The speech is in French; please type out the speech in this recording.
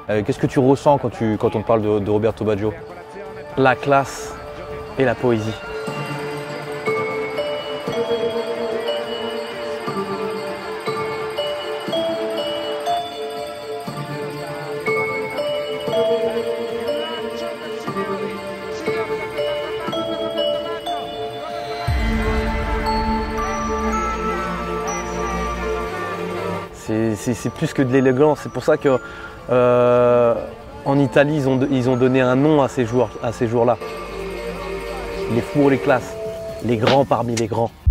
Qu'est-ce que tu ressens quand on te parle de Roberto Baggio? La classe et la poésie. C'est plus que de l'élégance. C'est pour ça que en Italie, ils ont donné un nom à ces jours-là. Les fous, les classes, les grands parmi les grands.